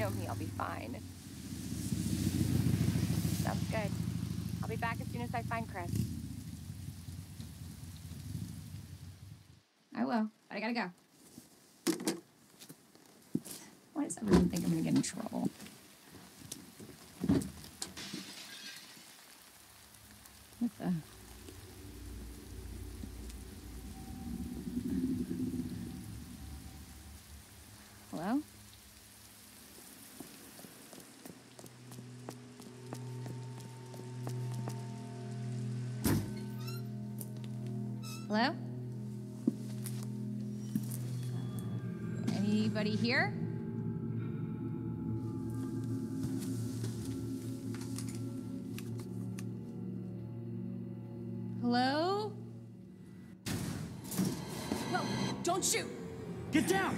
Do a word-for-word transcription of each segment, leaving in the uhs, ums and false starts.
know me, I'll be fine. Sounds good. I'll be back as soon as I find Chris. I will, but I gotta go. Why does everyone think I'm gonna get in trouble? What the? Hello? Hello? Anybody here? Hello? No, don't shoot! Get down!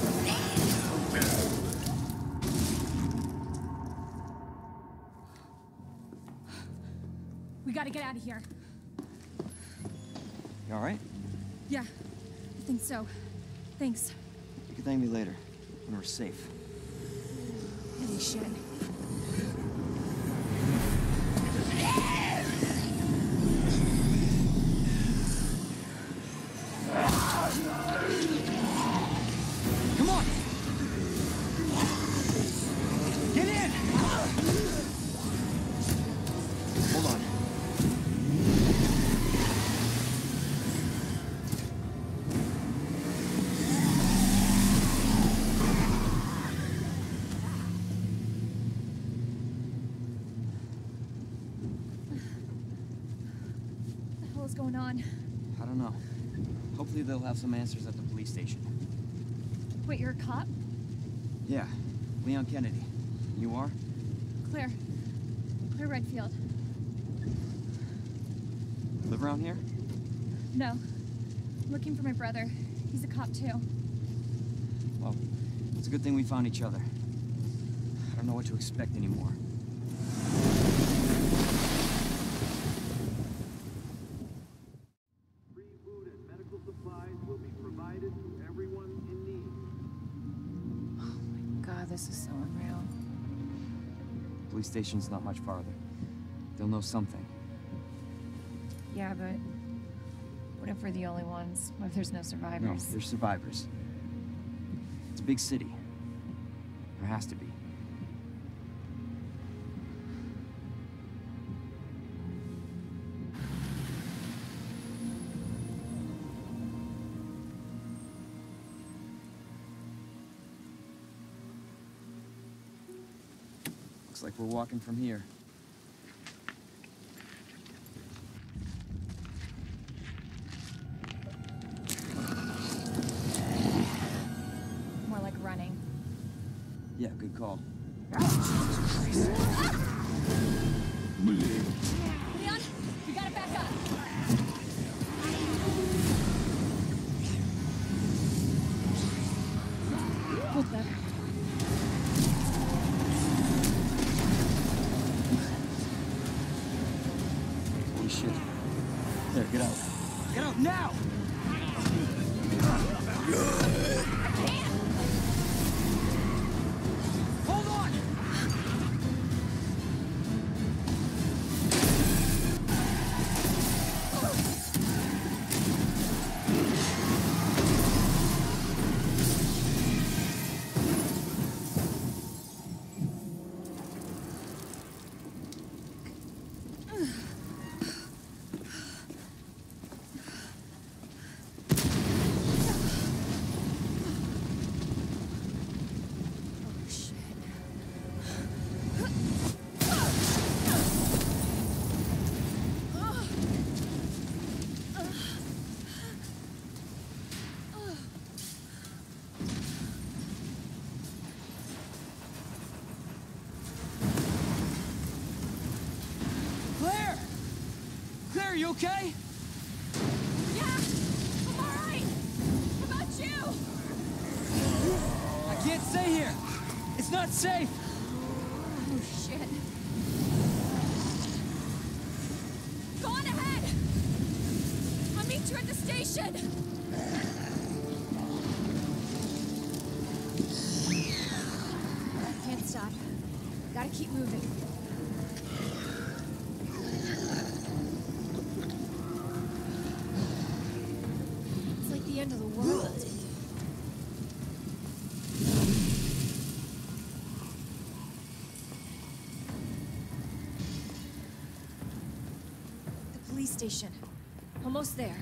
We gotta get out of here. You alright? Yeah, I think so. Thanks. You can thank me later, when we're safe. Holy shit. Come on! Get in! Hold on. What the hell is going on? I don't know. Hopefully they'll have some answers at the police station. Wait, you're a cop? Yeah, Leon Kennedy. You are? Claire. Claire Redfield. Live around here? No. I'm looking for my brother. He's a cop too. Well, it's a good thing we found each other. I don't know what to expect anymore. Free food and medical supplies will be provided to everyone in need. Oh my god, this is so unreal. Police station's not much farther. They'll know something. Yeah, but what if we're the only ones? What if there's no No, survivors? there's survivors. It's a big city. There has to be. Looks like we're walking from here. More like running. Yeah, good call. Leon, you gotta back up. What the? Holy shit. There, get out. Get out now! Hold on! Claire! Claire, are you okay? Yeah, I'm all right. How about you? I can't stay here. It's not safe. Oh shit. Go on ahead. I'll meet you at the station. Keep moving. It's like the end of the world. The police station. Almost there.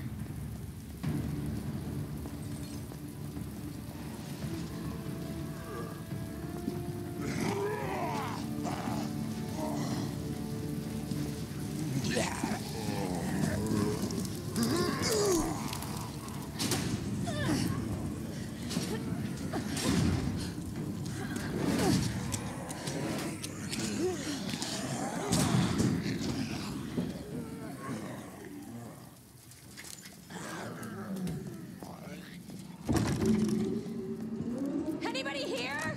Anybody here?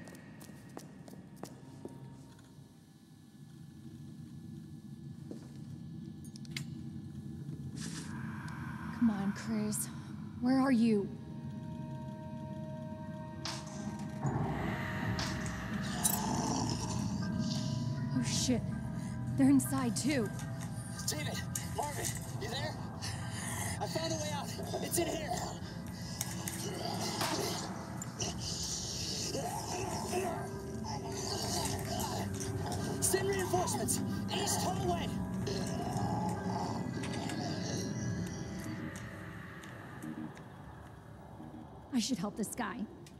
Come on, Chris. Where are you? Oh shit. They're inside too. David, Marvin, you there? I found a way out. It's in here. Send reinforcements. East hallway. I should help this guy.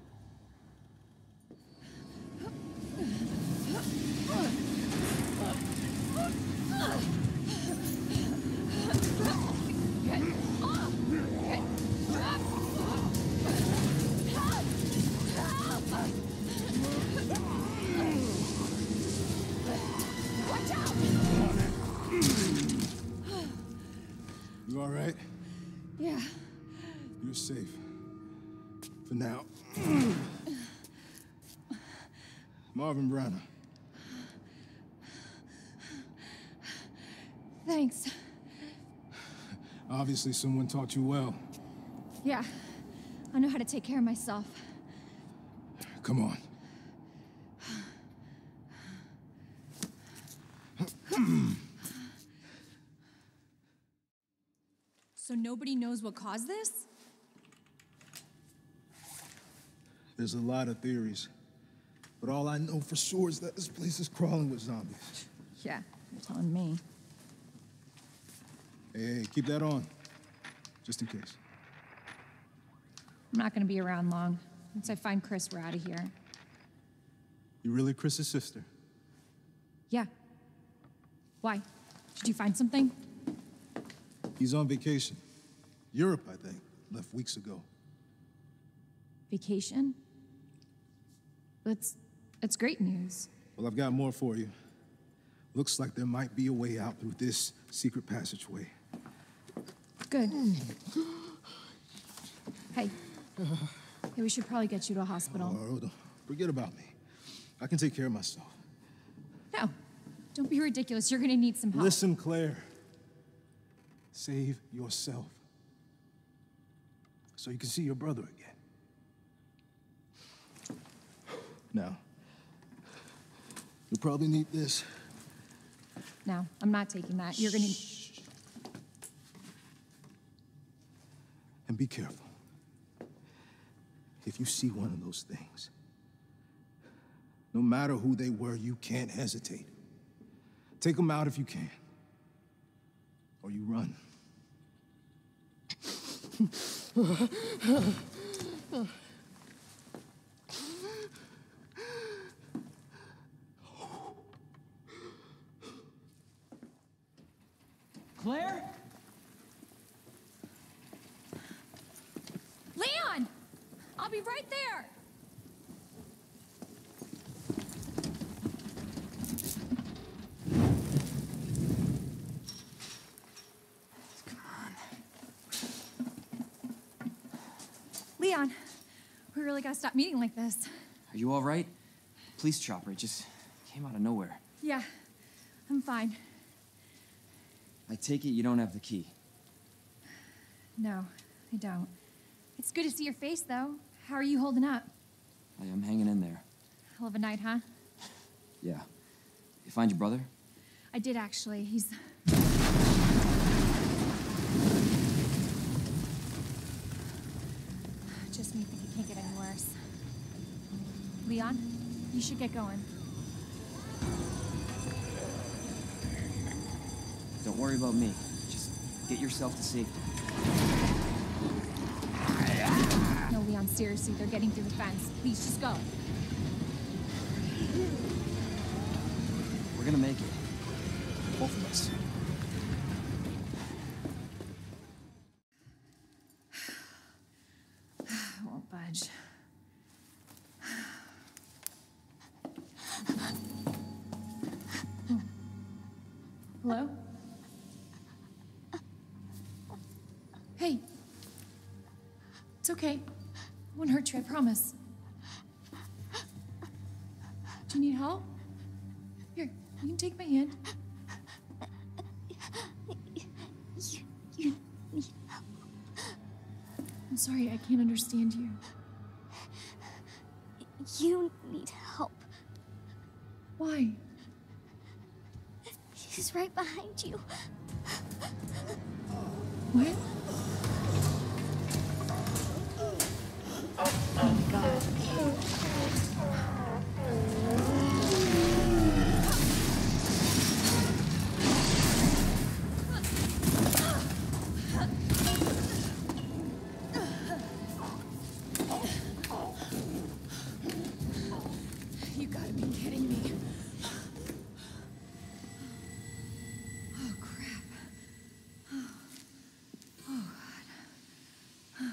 You all right? Yeah. You're safe. For now. Marvin Branagh. Thanks. Obviously someone taught you well. Yeah. I know how to take care of myself. Come on. So nobody knows what caused this? There's a lot of theories. But all I know for sure is that this place is crawling with zombies. Yeah, you're telling me. Hey, hey, keep that on. Just in case. I'm not gonna be around long. Once I find Chris, we're out of here. You really Chris's sister? Yeah. Why? Did you find something? He's on vacation. Europe, I think. Left weeks ago. Vacation? That's, that's great news. Well, I've got more for you. Looks like there might be a way out through this secret passageway. Good. Hey. Hey, we should probably get you to a hospital. Oh, don't forget about me. I can take care of myself. No. Don't be ridiculous. You're gonna need some help. Listen, Claire. Save yourself. So you can see your brother again. Now, you'll probably need this. No, I'm not taking that. You're gonna... And be careful. If you see one of those things, no matter who they were, you can't hesitate. Take them out if you can. Or you run. Claire? Leon! I'll be right there! Leon, we really gotta stop meeting like this. Are you all right? Police chopper, it just came out of nowhere. Yeah, I'm fine. I take it you don't have the key. No, I don't. It's good to see your face, though. How are you holding up? I am hanging in there. Hell of a night, huh? Yeah. find your brother? I did actually. He's... Just me think it can't get any worse. Leon, you should get going. Don't worry about me. Just get yourself to safety. No, Leon, seriously, they're getting through the fence. Please, just go. We're gonna make it. Both of us. I won't budge. Oh. Hello? Hey. It's okay. I won't hurt you, I promise. Do you need help? Here, you can take my hand. You, you need help. I'm sorry, I can't understand you. You need help. Why? He's right behind you. What? Oh my god. You gotta be kidding me. Oh, crap. Oh, God.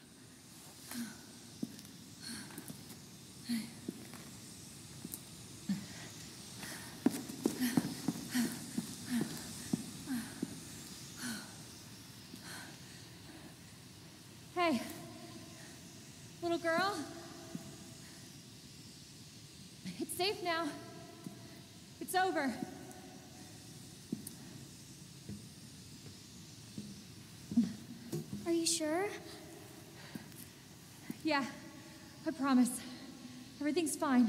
Hey, little girl. It's safe now. It's over. Are you sure? Yeah, I promise. Everything's fine.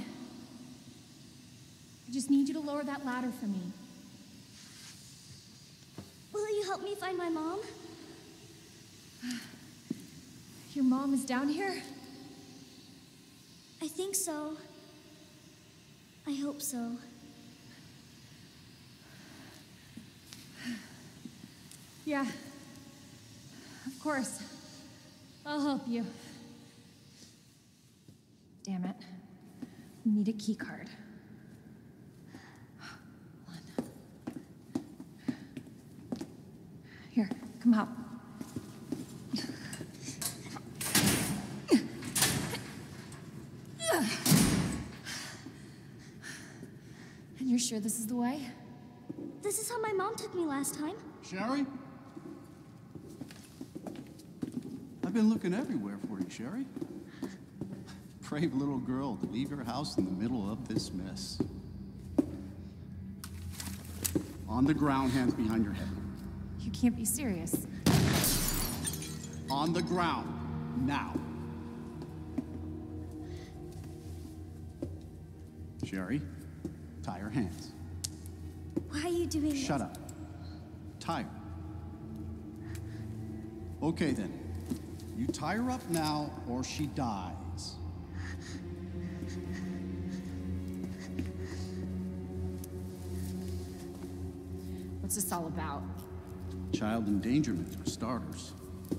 I just need you to lower that ladder for me. Will you help me find my mom? Your mom is down here? I think so. I hope so. Yeah. Of course. I'll help you. Damn it. We need a key card. Hold on. Here, come help. And you're sure this is the way? This is how my mom took me last time. Sherry? I've been looking everywhere for you, Sherry. Brave little girl to leave your house in the middle of this mess. On the ground, hands behind your head. You can't be serious. On the ground, now. Sherry, tie her hands. Why are you doing this? Shut up. Tie her. Okay then. You tie her up now, or she dies. What's this all about? Child endangerment, for starters.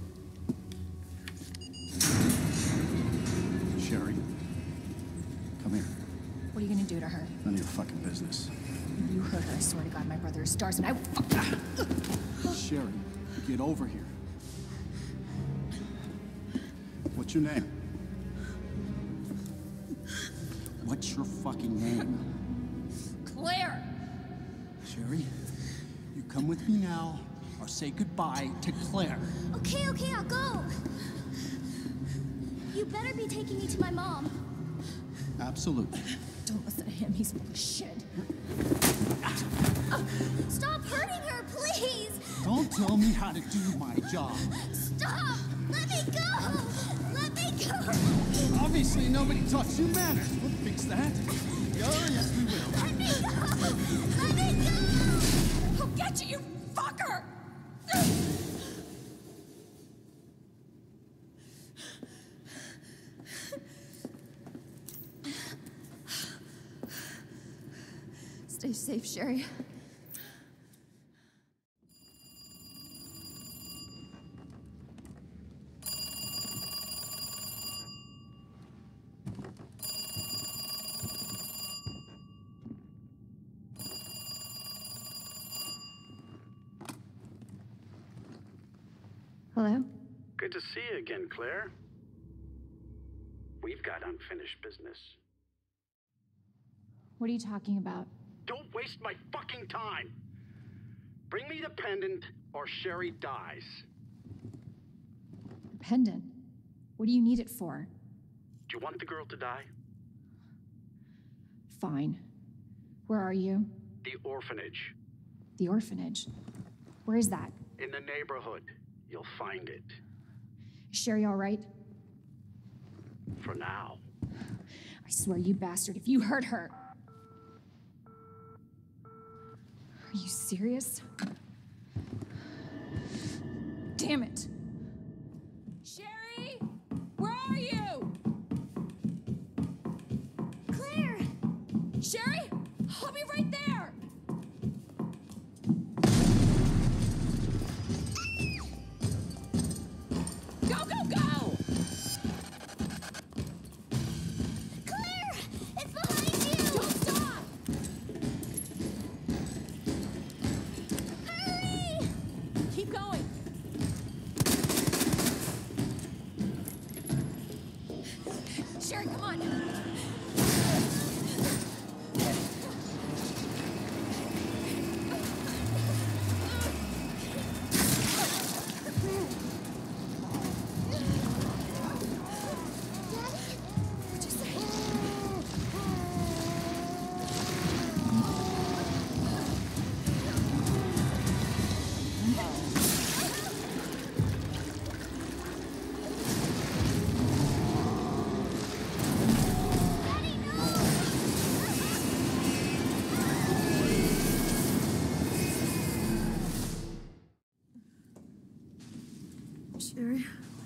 Sherry, come here. What are you gonna do to her? None of your fucking business. If you hurt her, I swear to God, my brother is stars, and I will fuck. Sherry, get over here. What's your name? What's your fucking name? Claire! Sherry, you come with me now, or say goodbye to Claire. Okay, okay, I'll go. You better be taking me to my mom. Absolutely. Don't listen to him, he's full of shit. Stop hurting her, please! Don't tell me how to do my job. Stop! Let me go! Let me go! Obviously. Obviously, nobody taught you manners. We'll fix that. Oh, yes, we will. Let me go! Let me go! I'll get you, you fucker! Stay safe, Sherry. Hello? Good to see you again, Claire. We've got unfinished business. What are you talking about? Don't waste my fucking time! Bring me the pendant, or Sherry dies. The pendant? What do you need it for? Do you want the girl to die? Fine. Where are you? The orphanage. The orphanage. Where is that? In the neighborhood. You'll find it. Is Sherry all right? For now. I swear, you bastard, if you hurt her. Are you serious? Damn it. Sherry! Where are you? Claire! Sherry? I'll be right there! Go, go, go! Claire! It's behind you! Don't stop! Hurry! Keep going. Sherry, come on. What'd you say? Sherry?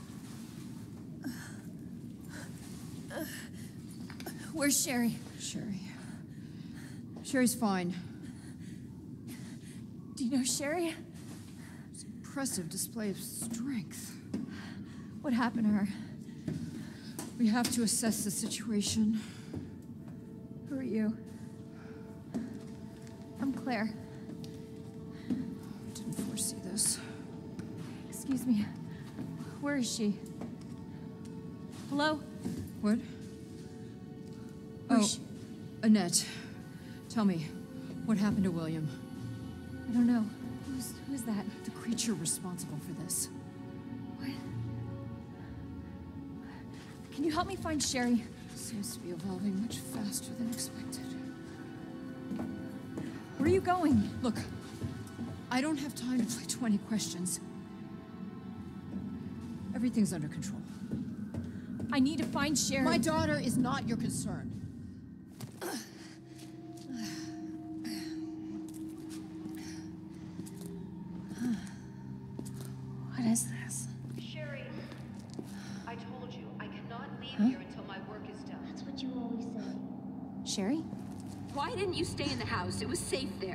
Where's Sherry? Sherry. Sherry's fine. Do you know Sherry? It's an impressive display of strength. What happened to her? We have to assess the situation. Who are you? I'm Claire. Didn't foresee this. Excuse me. Where is she? Hello? What? Where's Oh, she? Annette. Tell me, what happened to William? I don't know. Who's who's that? The creature responsible for this. What? Can you help me find Sherry? Seems to be evolving much faster than expected. Where are you going? Look, I don't have time to play twenty questions. Everything's under control. I need to find Sherry. My daughter is not your concern. What is this? Sherry, I told you, I cannot leave here until my work is done. That's what you always say. Sherry? Why didn't you stay in the house? It was safe there.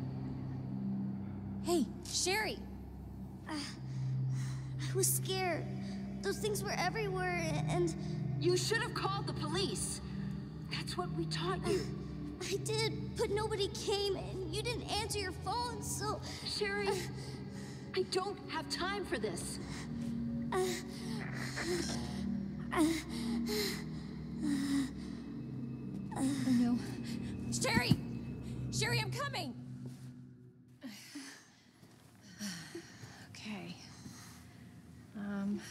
Hey, Sherry! I was scared. Those things were everywhere, and You should have called the police. That's what we taught you. I did, but nobody came, and you didn't answer your phone, so... Sherry, I don't have time for this. Oh no. Sherry! Sherry, I'm coming! Okay. Um.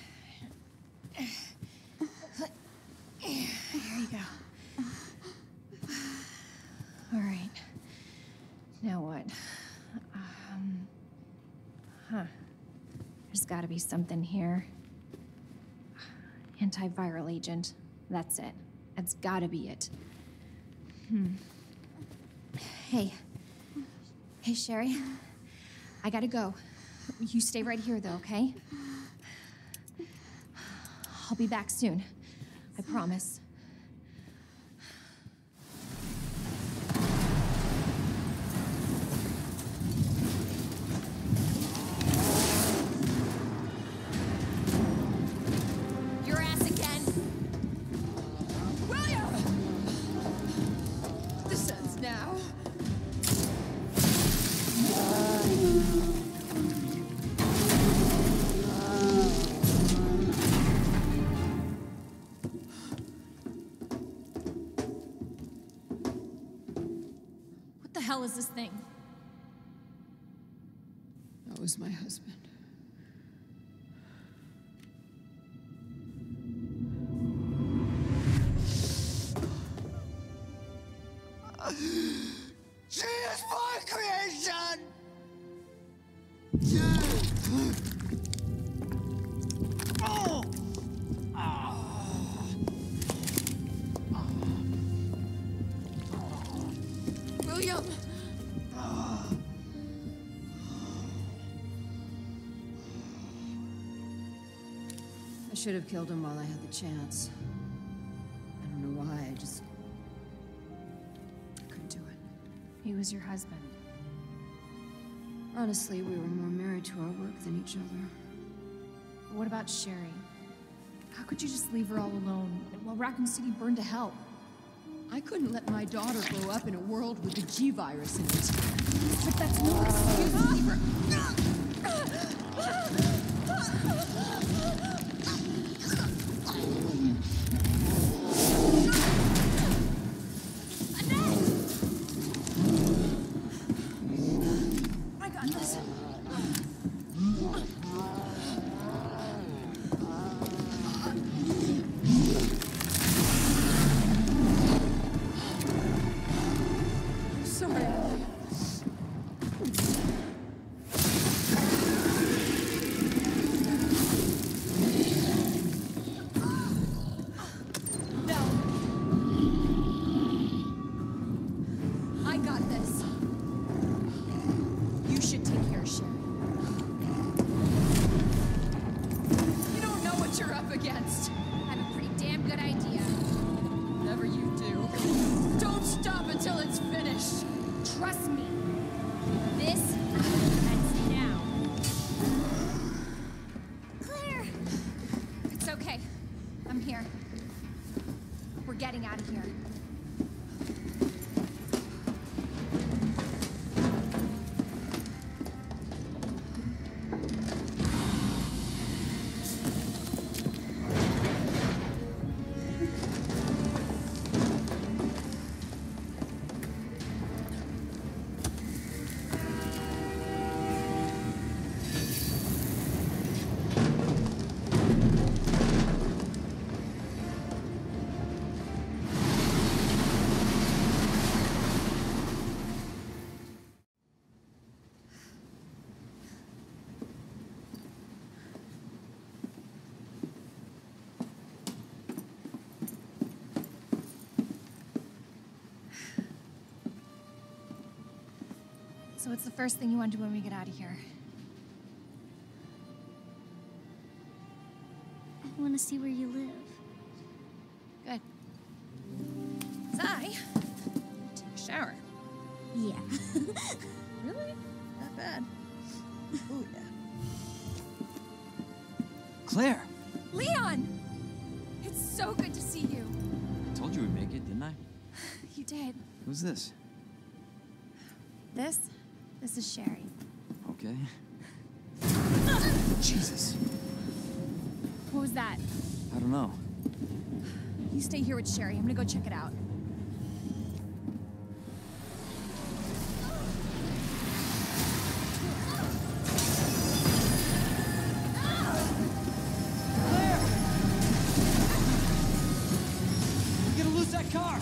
Here you go. All right. Now what? Um. Huh. There's gotta be something here. Antiviral agent. That's it. That's gotta be it. Hmm. Hey. Hey, Sherry. I gotta go. You stay right here, though, okay? I'll be back soon. I promise. Your ass again. William! This ends now. What the hell is this thing? That was my husband. She is my creation! Oh! William! I should have killed him while I had the chance. I don't know why, I just... I couldn't do it. He was your husband. Honestly, we were more married to our work than each other. What about Sherry? How could you just leave her all alone while Raccoon City burned to hell? I couldn't let my daughter grow up in a world with the G virus in it. But that's no excuse for... I got this. Sorry, Ellie. No. I got this. You should take care of Sherry. You don't know what you're up against. I have a pretty damn good idea. Whatever you do, don't stop until it's finished. Trust me. This ends now. Claire! It's okay. I'm here. We're getting out of here. So what's the first thing you want to do when we get out of here? I want to see where you live. Good. 'Cause I take a shower. Yeah. Really? That bad? Oh, yeah. Claire! Leon! It's so good to see you. I told you we'd make it, didn't I? You did. Who's this? This? This is Sherry. Okay. Jesus. What was that? I don't know. You stay here with Sherry. I'm gonna go check it out. We're gonna lose that car!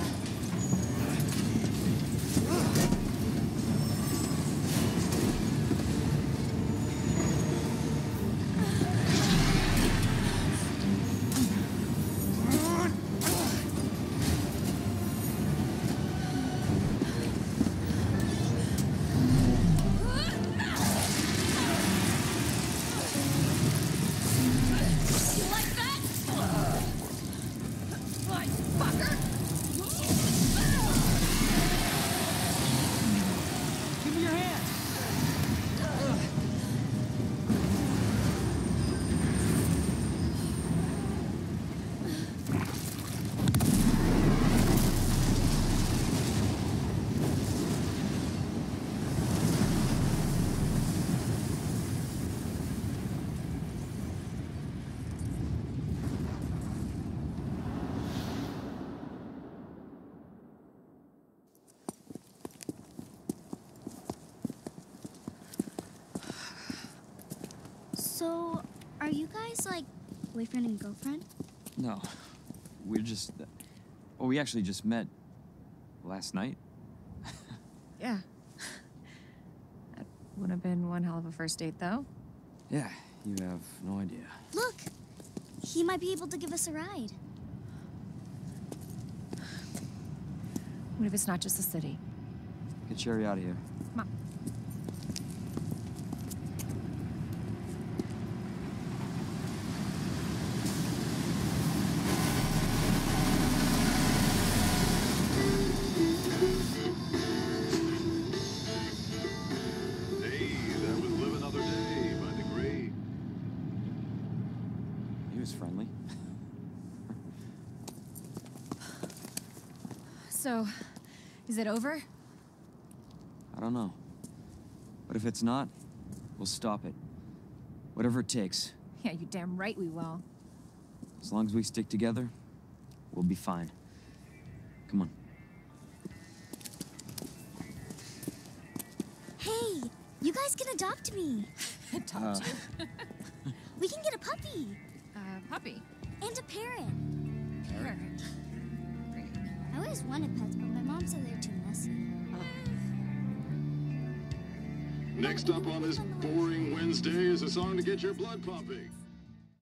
boyfriend and girlfriend? No. We're just... Oh, we actually just met last night. Yeah. That would have been one hell of a first date, though. Yeah, you have no idea. Look! He might be able to give us a ride. What if it's not just the city? Get Sherry out of here. Come on. Hey, that was Live Another Day by the Gray. He was friendly. So, is it over? I don't know. But if it's not, we'll stop it. Whatever it takes. Yeah, you damn right we will. As long as we stick together, we'll be fine. Come on. Hey, you guys can adopt me. Adopt Uh. you. We can get a puppy Uh, puppy. and a parrot. Parrot. Great. I always wanted pets, but my mom said they're too messy. Next up on this boring Wednesday is a song to get your blood pumping.